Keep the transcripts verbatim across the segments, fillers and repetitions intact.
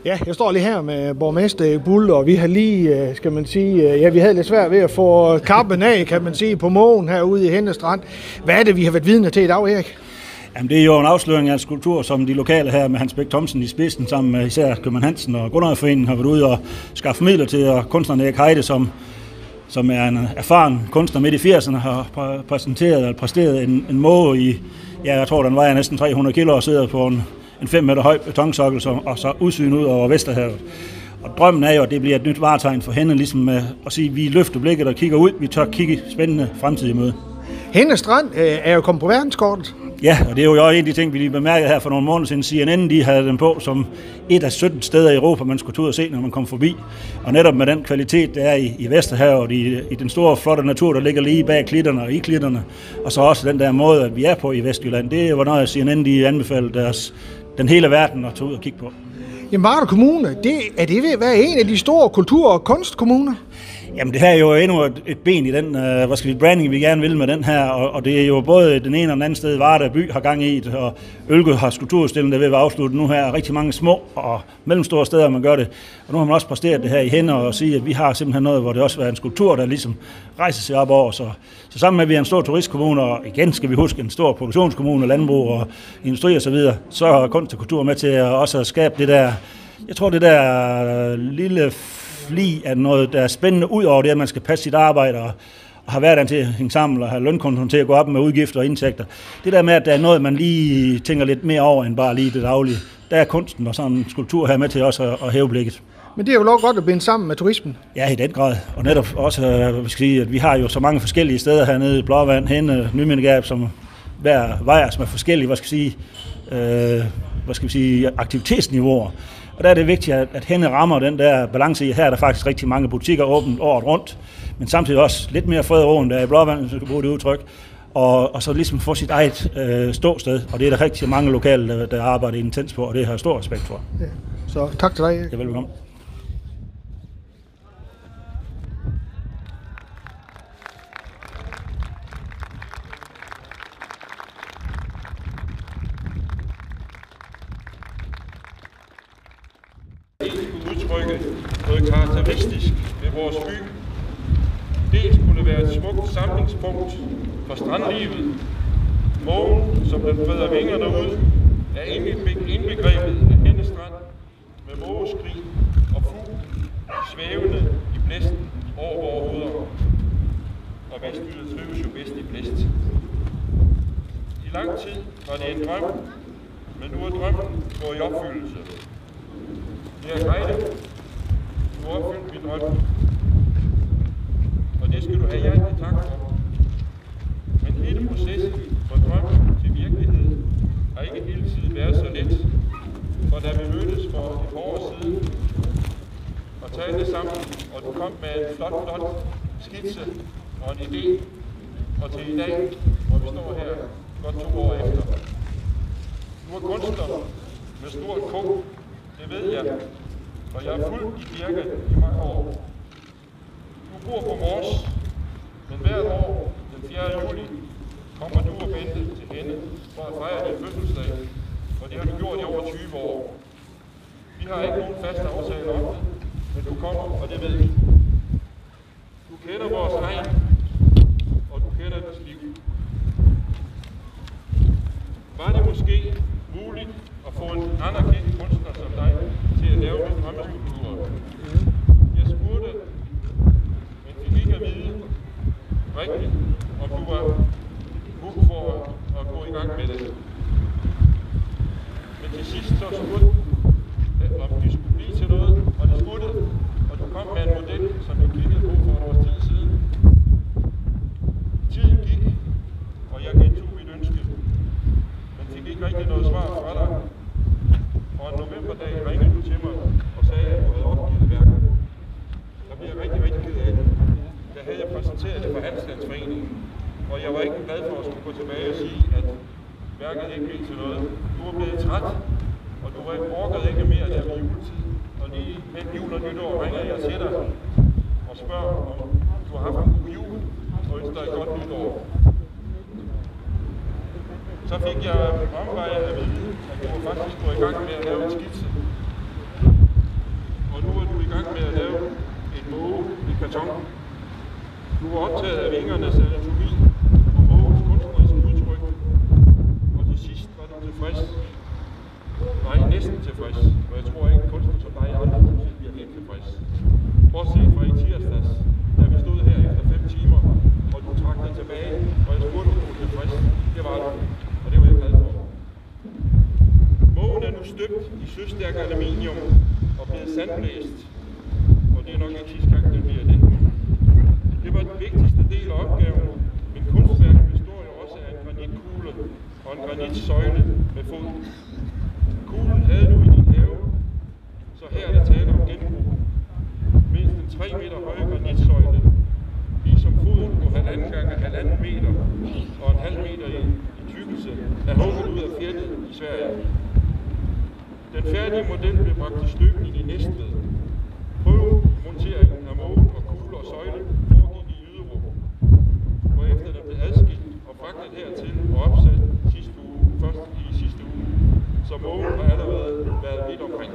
Ja, jeg står lige her med borgmester Bull, og vi har lige, skal man sige, ja, vi havde lidt svært ved at få kappen af, kan man sige, på mågen herude i Henne Strand. Hvad er det, vi har været vidne til i dag, Erik? Jamen, det er jo en afsløring af en skulptur, som de lokale her med Hans Bæk Thomsen i spidsen, sammen med især København Hansen og Grundejerforeningen har været ude og skaffe midler til, og kunstneren Erik Heide, som, som er en erfaren kunstner midt i firserne, har præsenteret eller præsteret en, en måge i, ja, jeg tror, den vejer næsten tre hundrede kilo og sidder på en, en fem meter høj betonsokkel, og så udsyn ud over Vesterhavet. Og drømmen er jo, at det bliver et nyt varetegn for Henne, ligesom med at sige, at vi løfter blikket og kigger ud, vi tør kigge spændende fremtidige møde. Henne Strand øh, er jo kommet på verdenskortet. Ja, og det er jo også en af de ting, vi lige bemærkede her for nogle måneder siden. C N N, de havde den på som et af sytten steder i Europa, man skulle tage ud og se, når man kom forbi. Og netop med den kvalitet, der er i, i Vesterhavet, i, i den store, flotte natur, der ligger lige bag klitterne og i klitterne, og så også den der måde, at vi er på i Vestjylland, det var noget, C N N de anbefalede deres, den hele verden at tage ud og kigge på. Jamen, Varde Kommune, det, er det ved at være en af de store kultur- og kunstkommuner? Jamen, det her er jo endnu et, et ben i den uh, hvad skal vi, branding, vi gerne vil med den her, og, og det er jo både den ene og den anden sted, Varde by har gang i det, og Ølgod har skulpturudstillingen, der vil være afsluttet nu her. Rigtig mange små og mellemstore steder, man gør det. Og nu har man også præsteret det her i Henne og sige, at vi har simpelthen noget, hvor det også er en skulptur, der ligesom rejser sig op over. Så, så sammen med, at vi er en stor turistkommune, og igen skal vi huske en stor produktionskommune, landbrug og industri osv., så, videre, så er kunst og kultur med til at også skabe det der, jeg tror det der lille fli af noget, der er spændende ud over det, at man skal passe sit arbejde og, og have hverdagen til at hænge sammen og have lønkontoen til at gå op med udgifter og indtægter. Det der med, at der er noget, man lige tænker lidt mere over end bare lige det daglige. Der er kunsten og sådan en skulptur her med til også at, at hæve blikket. Men det er jo lov godt at binde sammen med turismen. Ja, i den grad. Og netop også, vi skal sige, at vi har jo så mange forskellige steder hernede i Blåvand, Henne, Nymindegab, som hver vej som er forskellige, hvad skal vi sige, øh, hvad skal vi sige, aktivitetsniveauer. Og der er det vigtigt, at Henne rammer den der balance i. Her er der faktisk rigtig mange butikker åbent året rundt, men samtidig også lidt mere fred over, end der er i Blåvand, hvis du kan bruge det udtryk. Og, og så ligesom få sit eget øh, ståsted, og det er der rigtig mange lokale, der, der arbejder intens på, og det har jeg stor respekt for. Ja. Så tak til dig, Erik. Ja, velkommen. Udtrykke noget karakteristisk ved vores by. Dels kunne det være et smukt samlingspunkt for strandlivet. Mågen, som den breder vinger derud, er indbegrebet af Henne Strand med mågeskrig og fugl svævende i blæsten over vores hoveder. Og vestjyder trives jo bedst i blæst. I lang tid var det en drøm, men nu er drømmen gået i opfyldelse. Erik Heide, du har opfyldt min drøm, og det skal du have hjertelig tak for. Men hele processen fra drøm til virkelighed har ikke hele tiden været så let, for da vi mødtes for et par år siden og talte sammen, og du kom med en flot, flot skitse og en idé, og til i dag, hvor vi står her godt to år efter. Du er kunstner med stort K, det ved jeg, og jeg er fuldt i kirke i mange år. Du bor på Mors, men hvert år, den fjerde juli, kommer du og Bente til Henne for at fejre din fødselsdag, og det har du gjort i over tyve år. Vi har ikke nogen faste aftaler om det, men du kommer, og det ved vi. Du kender vores egen, og du kender dets liv. Var det måske muligt at få en anerkendt kunstner som dig til at lave min drømmeskulptur? Jeg spurgte, men fik ikke at vide rigtigt, om du var god for at gå i gang med det. Men til sidst så spurgte om det skulle blive til noget, og det skulle det, og du kom med en model, som vi kiggede på for et års tid siden. Tiden gik, og jeg gentog mit ønske, men fik ikke rigtig noget svar fra dig. Og en novemberdag ringede du til mig og sagde, at du havde opgivet værket. Der blev jeg rigtig, rigtig ked af det. Der havde jeg præsenteret det for Handelsstandsforeningen, og jeg var ikke glad for at skulle gå tilbage og sige, at værket ikke blev til noget. Du var blevet træt, og du orkede ikke mere der ved juletid. Og lige mellem jul og nytår ringer jeg til dig og spørger, om du har haft en god jul og ønsker dig et godt nytår. Så fik jeg omvejet at vide, at du faktisk går i gang med at lave en skitse. i karton. Du var optaget af vingernes anatomi og mågens kunstneriske udtryk, og til sidst var du tilfreds. Nej, næsten tilfreds, og jeg tror ikke, at kunstner som dig aldrig nogensinde bliver helt tilfreds. Bortset fra i tirsdags, da vi stod her efter fem timer, og du trak dig tilbage, og jeg spurgte, om du var tilfreds. Det var du, og det var jeg glad for. Mågen er nu støbt i søstærk aluminium og blevet sandblæst, og det er nok ikke sidste gang, det bliver det. Det var den vigtigste del af opgaven, men kunstværket består jo også af en granitkugle og en granitsøjle med fod. Kuglen havde du i din have, så her er der tale om genbrug. Mens den tre meter høje granitsøjle, ligesom foden på halvanden gange halvanden meter og en halv meter i, i tykkelse, er hugget ud af fjeldet i Sverige. Den færdige model blev bragt til støbning i Næstved. Prøvemonteringen af mågen og kugle og søjle foregik i Jyderup, hvorefter den blev adskilt og fragtet hertil og opsat sidste uge, først i sidste uge, så mågen har allerede været vidt omkring.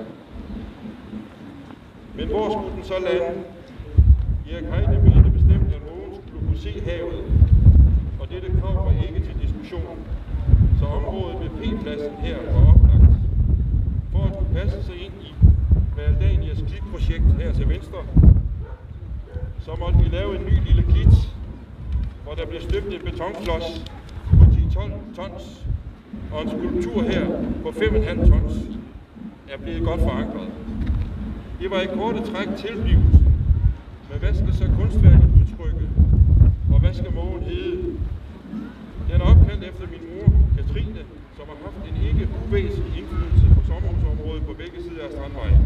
Men hvor skulle den så lande? Erik Heide mente bestemt, at mågen skulle kunne se havet, og dette krav var ikke til diskussion, så området ved P-pladsen her var oplagt. For at kunne passe sig ind i Valdanias klitprojekt her til venstre, så måtte vi lave en ny lille klit, hvor der blev støbt en betonklods på ti til tolv tons, og en skulptur her på fem komma fem tons er blevet godt forankret. Det var i korte træk tilblivelsen, men hvad skal så kunstværket udtrykke, og hvad skal mågen hedde? Den er opkaldt efter min mor, Katrine, som har haft en ikke uvæsentlig indflydelse på sommerhusområdet på begge sider af Strandvejen.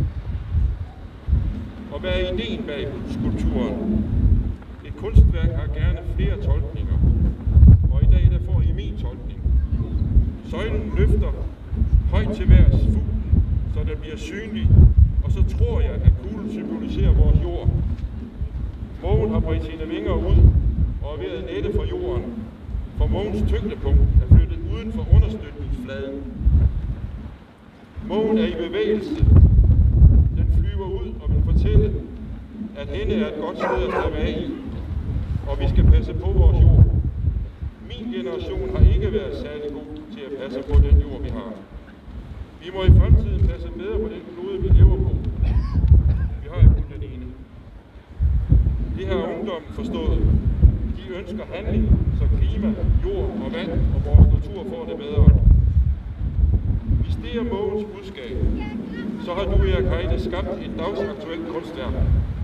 Og hvad er ideen bag skulpturen? Et kunstværk har gerne flere tolkninger, og i dag der får I min tolkning. Søjlen løfter højt til værs fuglen, så den bliver synlig, og så tror jeg, at kuglen symboliserer vores jord. Mågen har bredt sine vinger ud og er ved at nette for jorden, for mågens tyngdepunkt er flyttet uden for understøtningsfladen. Mågen er i bevægelse. Den flyver ud og vil fortælle, at hende er et godt sted at slappe af i, og vi skal passe på vores jord. Min generation har ikke været særlig god til at passe på den jord, vi har. Vi må i fremtiden passe bedre på den klode, vi lever på. Vi har ikke kun den ene. Det har ungdommen forstået. De ønsker handling, så klima, jord og vand og vores natur får det bedre. Hvis det er mågens budskab, så har du, Erik Heide, skabt et dagsaktuelt kunstværk.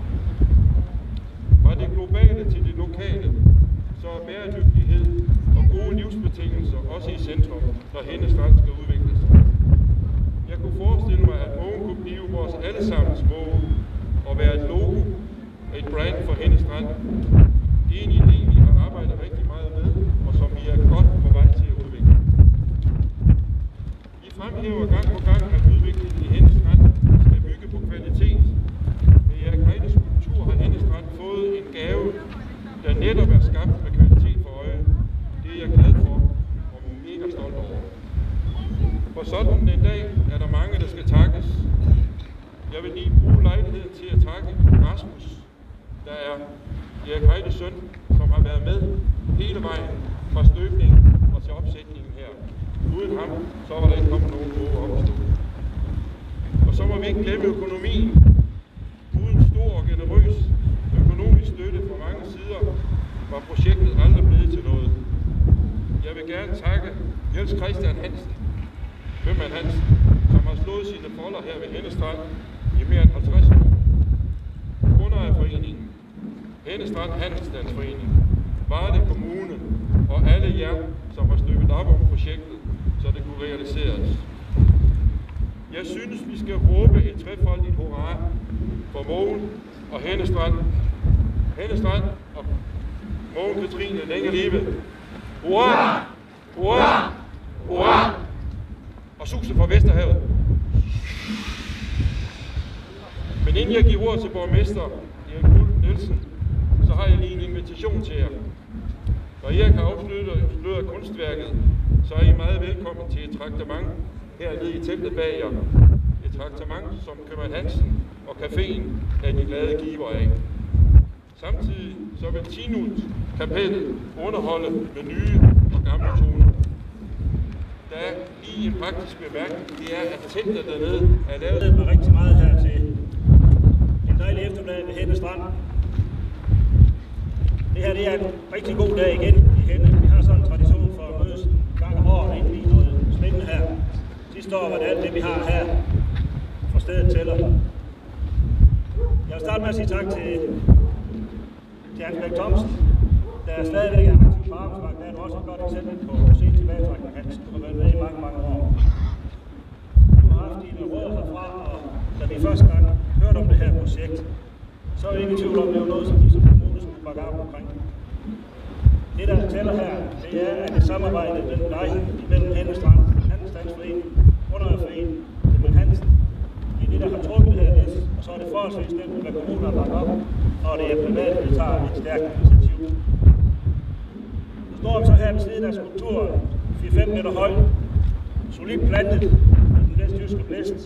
Fra det globale til det lokale, så er bæredygtighed og gode livsbetingelser også i centrum, når Henne Strand skal udvikles. Jeg kunne forestille mig, at mågen kunne blive vores allesammens måge og være et logo, et brand for Henne Strand. Det er en idé, vi har arbejdet rigtig meget med, og som vi er godt på vej til at udvikle. Vi fremhæver gang på gang, at udviklingen i Henne Strand skal bygge på kvalitet. Med Erik Heides skulptur har Henne Strand fået en gave, der netop er skabt med kvalitet for øje. Det er jeg glad for og mega stolt over. For sådan en dag er der mange, der skal takkes. Jeg vil lige bruge lejligheden til at takke Rasmus, der er Erik Heides søn, som har været med hele vejen fra støbningen og til opsætningen her. Uden ham, så var der ikke kommet nogen gode opstå. Og så må vi ikke glemme økonomien. Uden stor og generøs økonomisk støtte fra mange sider, var projektet aldrig blevet til noget. Jeg vil gerne takke Jens Christian Hansen, Købmand Hansen, som har slået sine folder her ved Henne Strand i mere end halvtreds år. Kunder af foreningen, Henne Strand Handelsstandsforening, Varde Kommune og alle jer, som har støttet op om projektet, så det kunne realiseres. Jeg synes, vi skal råbe et trefoldigt hurra for Mågen og Henne Strand. Henne Strand og Mågen Katrine, længe leve. Hurra! Hurra! Hurra! Og susen fra Vesterhavet. Men inden jeg giver ord til borgmester Erik Buhl Nielsen, så har jeg lige en invitation til jer. Når Erik har afsluttet kunstværket, så er I meget velkommen til et traktement hernede i teltet bag jer. Et traktement, som Købmand Hansen og caféen er de glade giver af. Samtidig så vil Tinut kapellet underholde med nye og gamle toner. Der er lige en praktisk bemærkning, det er, at teltet dernede er lavet med rigtig meget her til en dejlig eftermiddag ved Henne Strand. Det her det er en rigtig god dag igen i Henne. Vi har sådan en tradition for at mødes en gang om året ind i noget spændende her. Sidste år var det alt det, vi har her fra stedet tæller. Jeg vil starte med at sige tak til, til Hans Bæk Thomsen, der stadigvæk er aktiv på arbejdsmarkedet. Der er også et godt eksempel på sen tilbagetrækning. Hans, du har været med i mange, mange år. Du har haft dine råd herfra, og da vi første gang hørte om det her projekt, så er jeg ikke i tvivl om, at det var noget, som vi som kommune skulle bakke op omkring. Det, der tæller her, det er, at det samarbejde mellem dig, mellem Henne Strand, Handelsstandsforening, Underøjerforening, mellem Hansen, det er det, der har trukket det her lidt, og så er det forholdsvis nemt, hvad kommunen har bakket op, og det er privat, der tager et stærkt initiativ. Nu står vi så her ved siden af skulpturen, fire til fem meter høj, solidt plantet i den vestjyske blæst.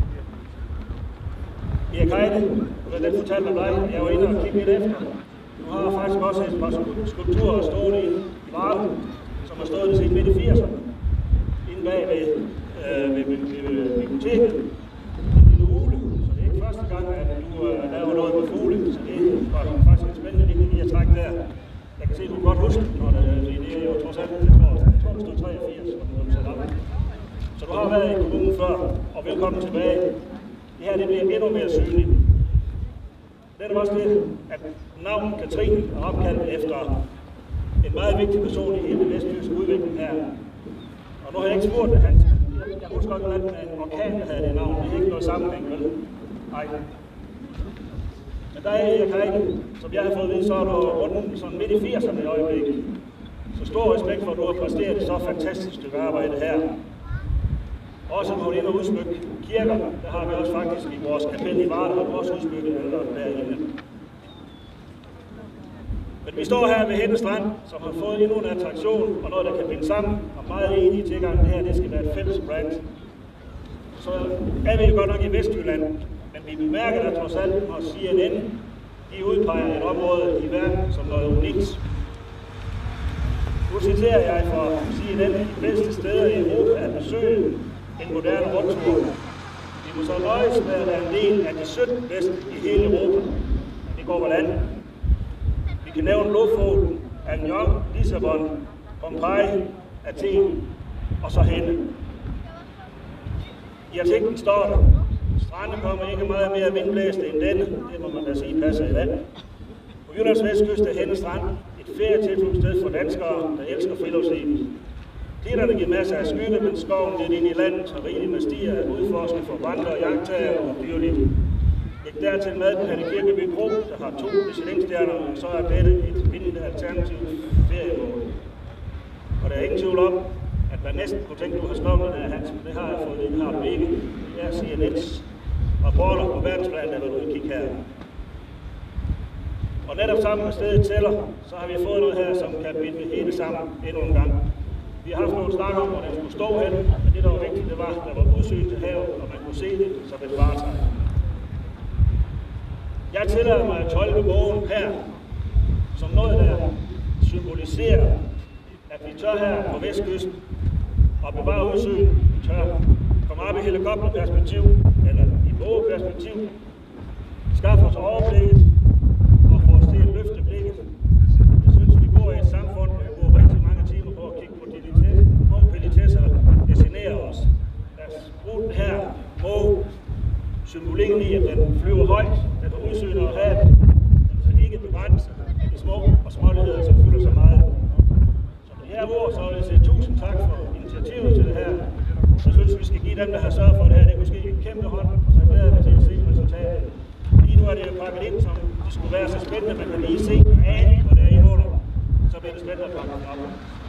Erik Heide, hvad den fortalte om dig, jeg var inde og kigge lidt efter. Nu har jeg faktisk også et par skulpturer stående i Varde, som har stået siden midt i firserne, inde bag ved, øh, ved, ved, ved, ved biblioteket. En lille ule, så det er ikke første gang, at du øh, laver noget med fugle, så det var faktisk en spændende linje lige at trække der. Jeg kan se, at du kan godt huske, når det, det er jo trods alt, jeg tror, jeg tror, det stod treogfirs, når du blev sat op. Så du har været i kommunen før, og velkommen tilbage. Det her det bliver endnu mere synligt. Det er også det, at navnet Katrine er opkaldt efter en meget vigtig person i hele den vestjyske udvikling her. Og nu har jeg ikke spurgt det, Hans. Jeg husker godt, at en orkan, der havde det navn. Det er ikke noget sammenhæng, vel? Nej. Men der er Erik Heide, som jeg har fået at vide, så er du rundt sådan midt i firserne i øjeblikket. Så stor respekt for, at du har præsteret et så fantastisk stykke arbejde her. Også når vi ind og udsmykke kirker, der har vi også faktisk i vores kapel i Varde, har vi også udsmykket alle derinde. Men vi står her ved Henne Strand, som har fået endnu en attraktion og noget, der kan binde sammen, og meget enige til gang, det her det skal være et fælles brand. Så er vi jo godt nok i Vestjylland, men vi bemærker da trods alt, når C N N de udpeger et område i verden som noget unikt. Nu citerer jeg fra C N N, de bedste steder i Europa at besøge en moderne rundtur. Vi må så nøjes med at være en del af de sytten bedste i hele Europa. Det går hvordan. Vi kan nævne Lofoten, Avignon, Lissabon, Pompeji, Athen og så Henne. I artiklen står der, stranden kommer ikke meget mere vindblæste end denne. Det må man da sige passer i vand. På Jyllands vestkyst er Henne Strand et ferietilflugtssted for danskere, der elsker friluftslivet. Klitterne giver masser af skygge, men skoven lidt ind i landet og rigeligt med stier at udforske for vandre, jagttager og dyreliv. Læg dertil med den her Kirkeby Kro, der har to Michelin-stjerner, og så er dette et vindende alternativt feriemål. Og der er ingen tvivl om, at man næsten kunne tænke, at du har skrevet den her, Hans, men det har jeg fået, det har du ikke. Det er C N N's rapporter på verdensplan, der vil du kigge her. Og netop sammen med stedet tæller, så har vi fået noget her, som kan binde det hele sammen endnu en gang. Vi har haft nogle snakker om, hvor den skulle stå hen, men det, der var vigtigt, det var, at der var udsyn til havet, og man kunne se det som et varetegn. Jeg tillader mig at tolke bogen her som noget, der symboliserer, at vi tør her på vestkysten og bevare udsyn, vi tør komme op i helikopterperspektiv, eller i bågeperspektiv, skaffe os overblikket og få os til at løfte blikket. Jeg synes, vi bor i et samfund, hvor vi bruger rigtig mange timer på at kigge på politesser, der generer os. Lad os bruge den her måge, symbolikken i, at den flyver højt, den har udsyn over havet, men så ikke begrænser af de små og småligheder, som fylder så meget. Så med de her ord, så vil jeg sige tusind tak for initiativet til det her. Jeg synes, vi skal give dem, der har sørget for det her. Det er måske en kæmpe hånd, og så glæder jeg mig til at se resultatet. Lige nu er det jo pakket ind, som det skulle være så spændende, man kan lige se og ane, hvad det er i under. Så bliver det spændende at pakke det op.